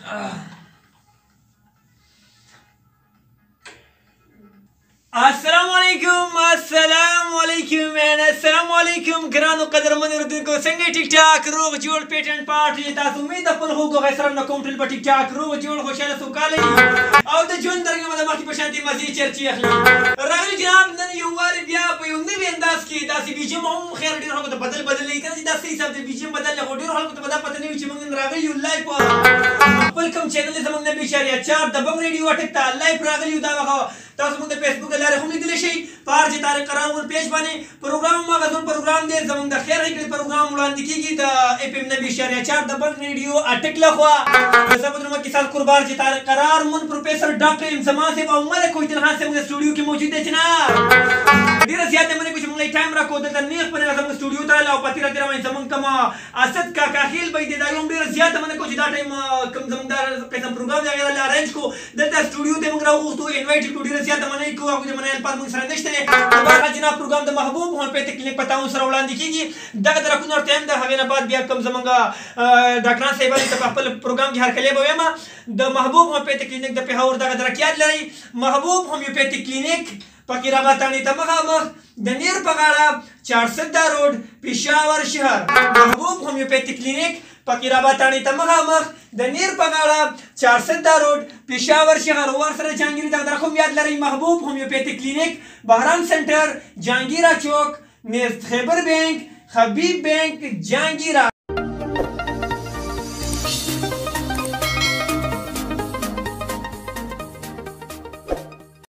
السلام علیکم ګرانو قدرمنو اردوونکو څنګه ټیک ټاک روغ جوړ پیټ اینډ پاټ تاسو امید خپل هوګو غسرم نه کوم ټول په ټیک ټاک روغ جوړ خوشاله سوکاله او د ژوند درګه د مخکې په شانتي مزي چرچی اخلي راغلی جناب نن یو واري بیا په یو نوي انداز کې داسې بیجم هم خیر ډېر خلکو ته بدل نه کړي چې داسې حساب د بیجم بدل نه ډېر خلکو ته پته نه وي چې موږ راغلی یو لایو په خپل کوم چینل زموږ نه بشریه 4 د بم ریډیو اټک ته لایو راغلی دا وغه تاسو موږ د فیسبوک لاره هم لیدلی شئ پارج طارق قراون پیج باندې پروګرام مغزون پروګرام دی زموږ د خیر هکړې پروګرام وړاندې کیږي د اف ام 90.4 د بم ریډیو اټک لخوا زه بدر مکی سال قربان چې طارق قرار من پروفیسر ډاکټر انسمان صاحب او ملک کوټل خان صاحب د سټوډیو کې موجود دي چې نه ډیره زیاته منې کوم موږ ټایم راکو د نیخ په زموږ سټوډیو ته لاو پاتې راځي راوین زموږ کوم اسد کاکا خیل به دې دا یوم ډیره زیاته منې کو چې دا ټایم کوم زموږ د قسم پروګرام دی غیر ارنج کو دلته سټوډیو ته موږ راوغوښتو انوایټ کړو ډیره زیاته منې کو هغه منې پر موږ سره نشته دا جناب پروګرام د محبوب هم په تکلیف پتاو سره وړاندې کیږي دغه درکو نور ټایم د هغه نه بعد بیا کوم زمونږ ډاکټر صاحب ته خپل پروګرام کې هر کله به وایم د محبوب هم په کلینیک د پیښور دغه درکیات لري محبوب هم په کلینیک پکې رابطانی ته مخامخ د نیر په غاړه 410 روډ پېښور شهر محبوب هومیوپیتیک کلینیک پکې رابطانی ته مخامخ د نیر په غاړه 410 روډ پېښور شهر ورسره جهانګیري دغه رقم یاد لرئ محبوب هومیوپیتیک کلینیک بهرام سنټر جهانګیرا چوک نزد خیبر بینک حبیب بینک جهانگیرا